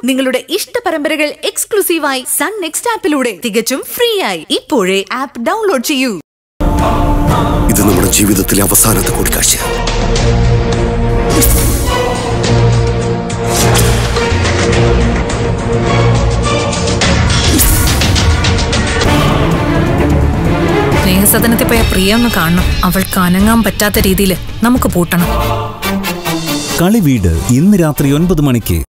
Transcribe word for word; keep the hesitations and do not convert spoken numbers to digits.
നിങ്ങളുടെ ഇഷ്ട പരമ്പരകൾ എക്സ്ക്ലൂസീവായി സൺ നെക്സ്റ്റ് ആപ്പിലൂടെ തികച്ചും ഫ്രീ ആയി ഇപ്പോഴേ ആപ്പ് ഡൗൺലോഡ് ചെയ്യൂ. ഇത് നമ്മുടെ ജീവിതത്തിലെ അവസാനത്തെ കൂടിക്കാഴ്ച. സ്നേഹസദനത്തിൽ പോയ പ്രിയ ഒന്ന് കാണണം. അവൾക്ക് അനങ്ങാൻ പറ്റാത്ത രീതിയിൽ നമുക്ക് പൂട്ടണം. കളിവീട് ഇന്ന് രാത്രി ഒൻപത് മണിക്ക്.